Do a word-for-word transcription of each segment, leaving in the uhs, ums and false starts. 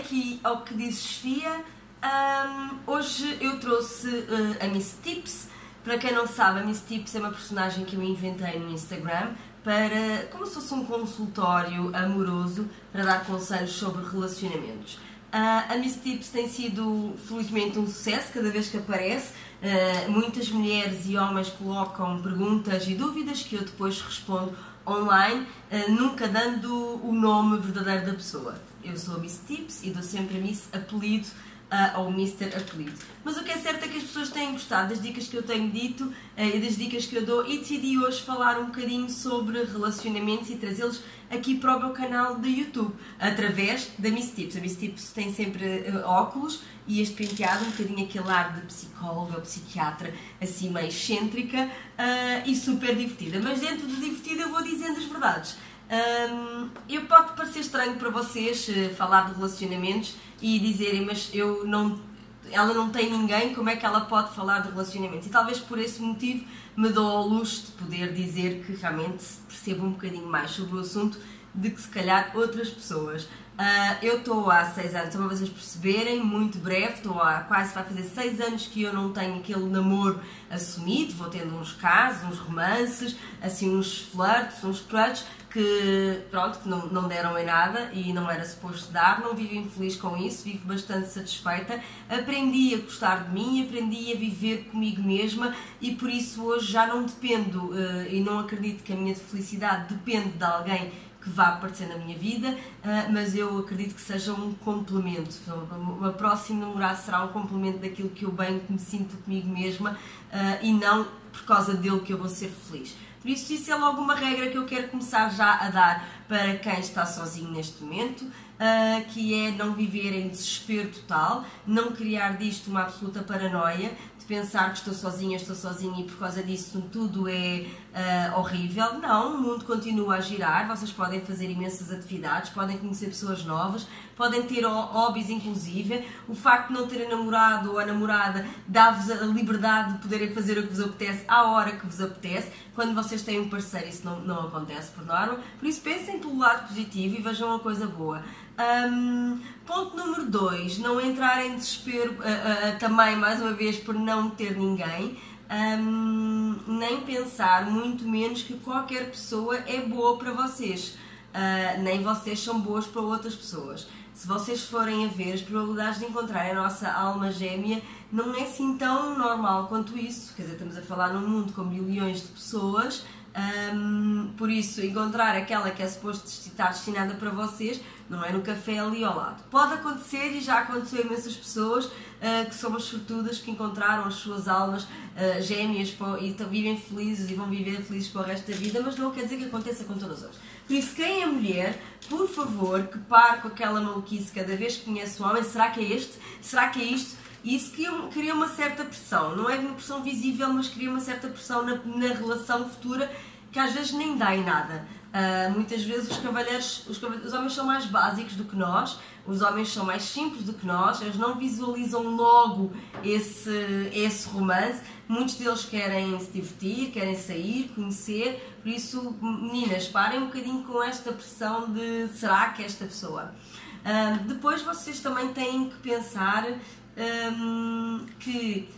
aqui ao que diz Sofia. Um, hoje eu trouxe uh, a Miss Tips. Para quem não sabe, a Miss Tips é uma personagem que eu inventei no Instagram para, como se fosse um consultório amoroso para dar conselhos sobre relacionamentos. Uh, a Miss Tips tem sido, felizmente, um sucesso cada vez que aparece. Uh, muitas mulheres e homens colocam perguntas e dúvidas que eu depois respondo online, uh, nunca dando o nome verdadeiro da pessoa. Eu sou a Miss Tips e dou sempre a Miss apelido uh, ou mister apelido. Mas o que é certo é que as pessoas têm gostado das dicas que eu tenho dito uh, e das dicas que eu dou, e decidi hoje falar um bocadinho sobre relacionamentos e trazê-los aqui para o meu canal de YouTube, através da Miss Tips. A Miss Tips tem sempre uh, óculos e este penteado, um bocadinho aquele ar de psicóloga ou psiquiatra, assim meio excêntrica uh, e super divertida. Mas dentro de divertida eu vou dizendo as verdades. Um, eu pode parecer estranho para vocês uh, falar de relacionamentos e dizerem, mas eu não, ela não tem ninguém, como é que ela pode falar de relacionamentos? E talvez por esse motivo me dou ao luxo de poder dizer que realmente percebo um bocadinho mais sobre o assunto de que se calhar outras pessoas. Uh, eu estou há seis anos, só para vocês perceberem, muito breve, estou há quase, vai fazer seis anos que eu não tenho aquele namoro assumido, vou tendo uns casos, uns romances, assim uns flirts, uns crushes, que pronto, que não, não deram em nada e não era suposto dar, não vivo infeliz com isso, vivo bastante satisfeita, aprendi a gostar de mim, aprendi a viver comigo mesma e por isso hoje já não dependo uh, e não acredito que a minha felicidade depende de alguém que vá aparecer na minha vida, uh, mas eu acredito que seja um complemento. O meu próximo namorado será um complemento daquilo que eu bem me sinto comigo mesma uh, e não por causa dele que eu vou ser feliz. Por isso, isso é logo uma regra que eu quero começar já a dar para quem está sozinho neste momento, uh, que é não viver em desespero total, não criar disto uma absoluta paranoia, pensar que estou sozinha, estou sozinha e por causa disso tudo é uh, horrível. Não, o mundo continua a girar, vocês podem fazer imensas atividades, podem conhecer pessoas novas, podem ter hobbies inclusive. O facto de não terem namorado ou a namorada dá-vos a liberdade de poderem fazer o que vos apetece à hora que vos apetece. Quando vocês têm um parceiro isso não, não acontece por norma, por isso pensem pelo lado positivo e vejam a coisa boa. Um, ponto número dois, não entrar em desespero uh, uh, também, mais uma vez, por não ter ninguém, um, nem pensar, muito menos, que qualquer pessoa é boa para vocês, uh, nem vocês são boas para outras pessoas. Se vocês forem a ver, as probabilidades de encontrar a nossa alma gêmea não é assim tão normal quanto isso, quer dizer, estamos a falar num mundo com bilhões de pessoas. Um, por isso, encontrar aquela que é suposto estar destinada para vocês não é no café ali ao lado. Pode acontecer e já aconteceu a imensas pessoas uh, que são as sortudas que encontraram as suas almas uh, gêmeas e vivem felizes e vão viver felizes para o resto da vida, mas não quer dizer que aconteça com todas as outras. Por isso, quem é mulher, por favor, que pare com aquela maluquice cada vez que conhece um homem, será que é este? Será que é isto? E isso cria uma certa pressão, não é uma pressão visível, mas cria uma certa pressão na, na relação futura que às vezes nem dá em nada. Uh, muitas vezes os cavalheiros, os, cavalheiros, os homens são mais básicos do que nós, os homens são mais simples do que nós, eles não visualizam logo esse, esse romance, muitos deles querem se divertir, querem sair, conhecer, por isso, meninas, parem um bocadinho com esta pressão de será que é esta pessoa? Uh, depois vocês também têm que pensar um, que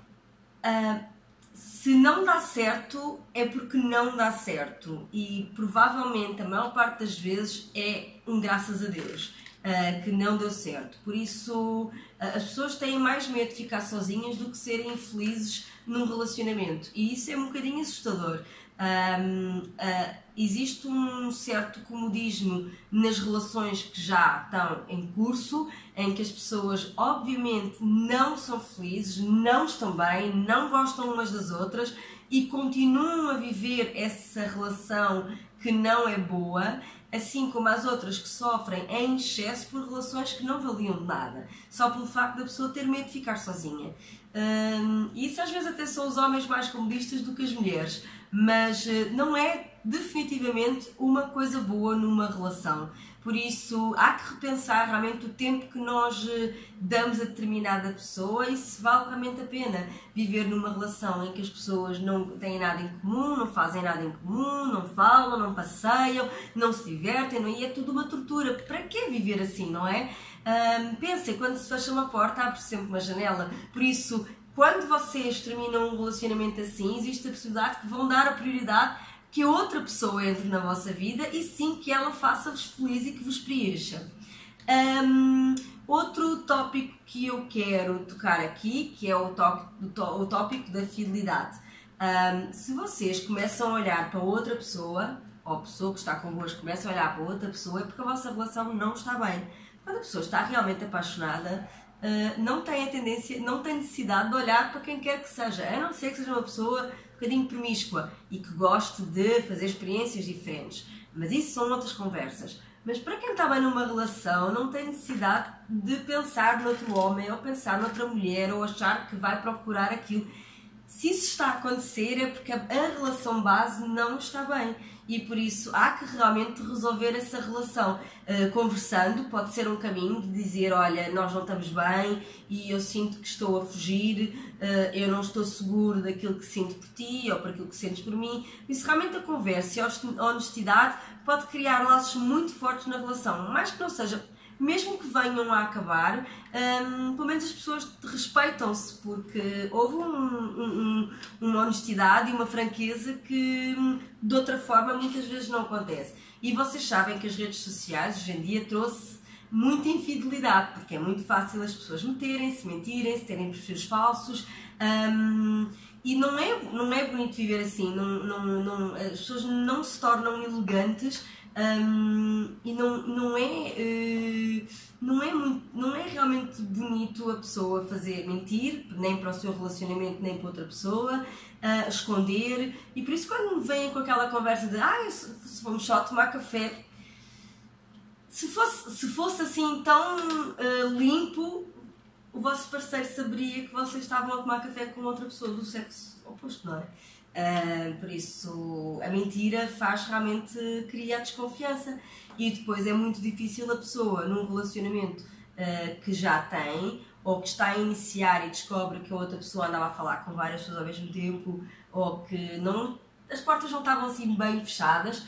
uh, se não dá certo é porque não dá certo e provavelmente a maior parte das vezes é um graças a Deus uh, que não deu certo. Por isso uh, as pessoas têm mais medo de ficar sozinhas do que serem infelizes num relacionamento e isso é um bocadinho assustador. Um, uh, existe um certo comodismo nas relações que já estão em curso, em que as pessoas obviamente não são felizes, não estão bem, não gostam umas das outras e continuam a viver essa relação que não é boa, assim como as outras que sofrem em excesso por relações que não valiam de nada, só pelo facto da pessoa ter medo de ficar sozinha. Um, e isso às vezes até são os homens mais comodistas do que as mulheres, mas não é definitivamente uma coisa boa numa relação. Por isso há que repensar realmente o tempo que nós damos a determinada pessoa e se vale realmente a pena viver numa relação em que as pessoas não têm nada em comum, não fazem nada em comum, não falam, não passeiam, não se divertem, não, e é tudo uma tortura. Para que viver assim, não é? Um, pensem, quando se fecha uma porta, abre sempre uma janela. Por isso, quando vocês terminam um relacionamento assim, existe a possibilidade que vão dar a prioridade que a outra pessoa entre na vossa vida e sim que ela faça-vos feliz e que vos preencha. Um, outro tópico que eu quero tocar aqui, que é o, tó o tópico da fidelidade. Um, se vocês começam a olhar para outra pessoa, ou a pessoa que está convosco começa a olhar para outra pessoa, é porque a vossa relação não está bem. Quando a pessoa está realmente apaixonada, uh, não tem a tendência, não tem necessidade de olhar para quem quer que seja, a não ser que seja uma pessoa um bocadinho promíscua e que goste de fazer experiências diferentes. Mas isso são outras conversas. Mas para quem está bem numa relação, não tem necessidade de pensar noutro homem, ou pensar noutra mulher, ou achar que vai procurar aquilo. Se isso está a acontecer é porque a relação base não está bem e por isso há que realmente resolver essa relação. Uh, conversando pode ser um caminho de dizer, olha, nós não estamos bem e eu sinto que estou a fugir, uh, eu não estou seguro daquilo que sinto por ti ou por aquilo que sentes por mim. Isso realmente a conversa e a honestidade pode criar laços muito fortes na relação, mais que não seja... Mesmo que venham a acabar, um, pelo menos as pessoas respeitam-se, porque houve um, um, uma honestidade e uma franqueza que de outra forma muitas vezes não acontece. E vocês sabem que as redes sociais hoje em dia trouxe muita infidelidade, porque é muito fácil as pessoas meterem-se, mentirem-se, terem perfis falsos. Um, e não é, não é bonito viver assim, não, não, não, as pessoas não se tornam elegantes. Um, e não, não, é, uh, não, é muito, não é realmente bonito a pessoa fazer mentir, nem para o seu relacionamento, nem para outra pessoa, uh, esconder, e por isso quando vêm com aquela conversa de ah, se vamos só tomar café, se fosse, se fosse assim tão uh, limpo, o vosso parceiro saberia que vocês estavam a tomar café com outra pessoa do sexo oposto, não é? Uh, por isso a mentira faz realmente criar desconfiança e depois é muito difícil a pessoa num relacionamento uh, que já tem ou que está a iniciar e descobre que a outra pessoa andava a falar com várias pessoas ao mesmo tempo ou que não, as portas não estavam assim bem fechadas,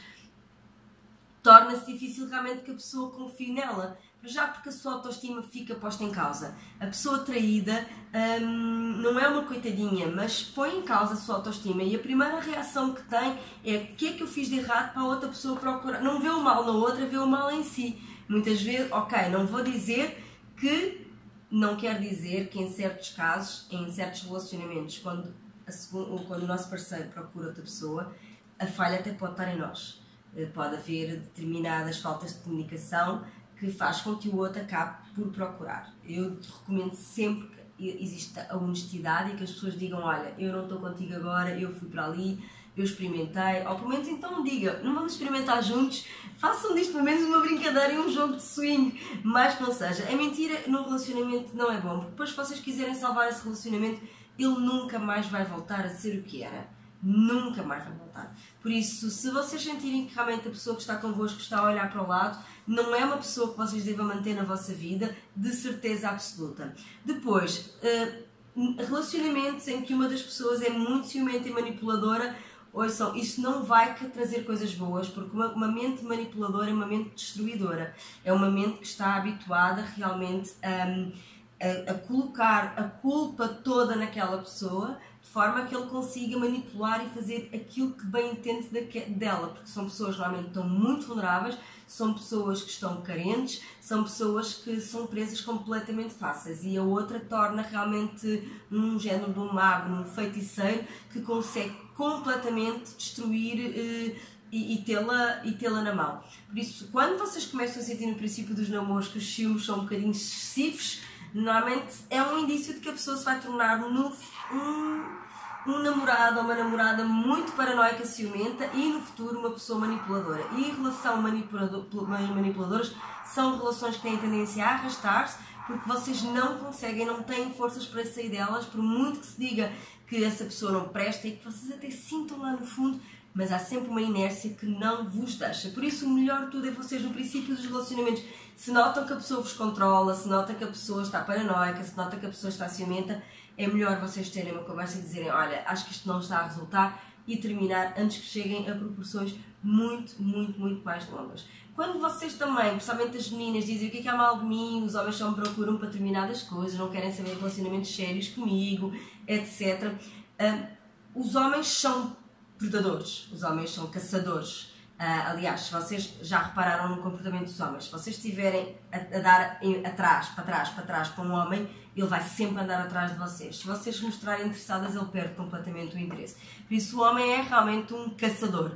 torna-se difícil realmente que a pessoa confie nela. Já porque a sua autoestima fica posta em causa. A pessoa traída hum, não é uma coitadinha, mas põe em causa a sua autoestima e a primeira reação que tem é o que é que eu fiz de errado para a outra pessoa procurar. Não vê o mal na outra, vê o mal em si. Muitas vezes, ok, não vou dizer que, não quer dizer que em certos casos, em certos relacionamentos, quando, a segunda, quando o nosso parceiro procura outra pessoa, a falha até pode estar em nós. Pode haver determinadas faltas de comunicação que faz com que o outro acabe por procurar. Eu te recomendo sempre que exista a honestidade e que as pessoas digam, olha, eu não estou contigo agora, eu fui para ali, eu experimentei, ou pelo menos então diga, não vamos experimentar juntos, façam disto pelo menos uma brincadeira e um jogo de swing, mas que não seja. A mentira no relacionamento não é bom, porque depois se vocês quiserem salvar esse relacionamento, ele nunca mais vai voltar a ser o que era. Nunca mais vai voltar. Por isso, se vocês sentirem que realmente a pessoa que está convosco está a olhar para o lado, não é uma pessoa que vocês devem manter na vossa vida, de certeza absoluta. Depois, uh, relacionamentos em que uma das pessoas é muito ciumenta e manipuladora, ouçam, isso não vai trazer coisas boas, porque uma, uma mente manipuladora é uma mente destruidora. É uma mente que está habituada realmente um, a, a colocar a culpa toda naquela pessoa, de forma que ele consiga manipular e fazer aquilo que bem entende dela, porque são pessoas que normalmente estão muito vulneráveis, são pessoas que estão carentes, são pessoas que são presas completamente fáceis e a outra torna realmente um género de um mago, um feiticeiro que consegue completamente destruir eh, e, e tê-la e tê-la na mão. Por isso, quando vocês começam a sentir no princípio dos namoros que os ciúmes são um bocadinho excessivos, normalmente é um indício de que a pessoa se vai tornar no, um, um namorado ou uma namorada muito paranoica, ciumenta e no futuro uma pessoa manipuladora. E relação manipulador, manipuladoras são relações que têm tendência a arrastar-se porque vocês não conseguem, não têm forças para sair delas, por muito que se diga que essa pessoa não presta e que vocês até sintam lá no fundo, mas há sempre uma inércia que não vos deixa. Por isso o melhor de tudo é vocês no princípio dos relacionamentos, se notam que a pessoa vos controla, se notam que a pessoa está paranoica, se notam que a pessoa está ciumenta, é melhor vocês terem uma conversa e dizerem, olha, acho que isto não está a resultar, e terminar antes que cheguem a proporções muito, muito, muito mais longas. quando vocês também, principalmente as meninas, dizem o que é que há mal de mim, os homens só me procuram para determinadas coisas, não querem saber de relacionamentos sérios comigo, etcétera. Uh, os homens são predadores, os homens são caçadores. Uh, aliás, se vocês já repararam no comportamento dos homens, se vocês estiverem a, a dar em, atrás, para trás, para trás para um homem, ele vai sempre andar atrás de vocês. Se vocês se mostrarem interessadas, ele perde completamente o interesse. Por isso, o homem é realmente um caçador.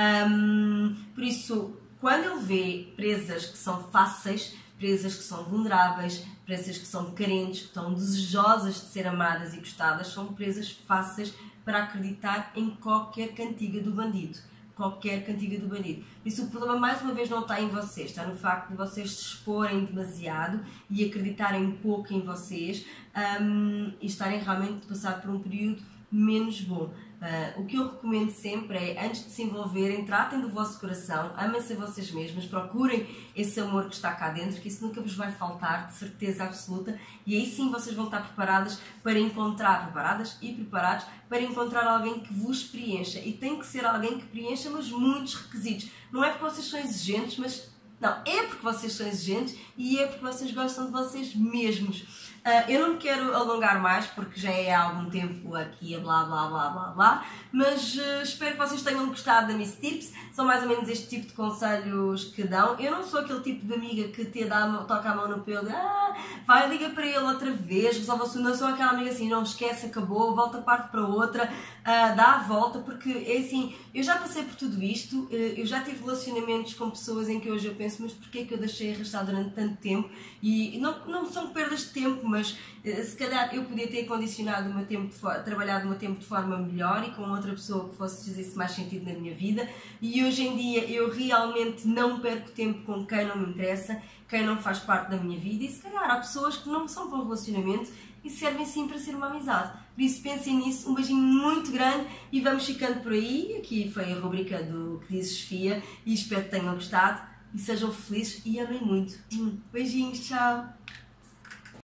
Um, por isso, quando ele vê presas que são fáceis, presas que são vulneráveis, presas que são carentes, que estão desejosas de ser amadas e gostadas, são presas fáceis para acreditar em qualquer cantiga do bandido. Qualquer cantiga do bandido. Por isso o problema mais uma vez não está em vocês, está no facto de vocês se exporem demasiado e acreditarem pouco em vocês um, e estarem realmente a passar por um período menos bom. Uh, o que eu recomendo sempre é, antes de se envolverem, tratem do vosso coração, amem-se a vocês mesmos, procurem esse amor que está cá dentro, que isso nunca vos vai faltar, de certeza absoluta, e aí sim vocês vão estar preparadas para encontrar, preparadas e preparados para encontrar alguém que vos preencha, e tem que ser alguém que preencha, mas muitos requisitos. Não é porque vocês são exigentes, mas não, é porque vocês são exigentes e é porque vocês gostam de vocês mesmos. Uh, eu não me quero alongar mais porque já é há algum tempo aqui a blá blá blá blá blá, mas uh, espero que vocês tenham gostado da Miss Tips. São mais ou menos este tipo de conselhos que dão. Eu não sou aquele tipo de amiga que te dá a mão, toca a mão no pelo, ah, vai, liga para ele outra vez, resolve o assunto. Não sou aquela amiga assim, não esquece, acabou, volta parte para outra, uh, dá a volta, porque é assim, eu já passei por tudo isto, uh, eu já tive relacionamentos com pessoas em que hoje eu penso, mas porquê é que eu deixei arrastar durante tanto tempo? E não, não são perdas de tempo, mas uh, se calhar eu podia ter condicionado o meu tempo, de trabalhado o meu tempo de forma melhor e com outra pessoa que fosse fizesse mais sentido na minha vida, e hoje em dia eu realmente não perco tempo com quem não me interessa, quem não faz parte da minha vida, e se calhar há pessoas que não são para um relacionamento e servem sim para ser uma amizade. Por isso pensem nisso, um beijinho muito grande e vamos ficando por aí. Aqui foi a rubrica do Que Dizes Fia e espero que tenham gostado e sejam felizes e amem muito. Beijinhos, tchau!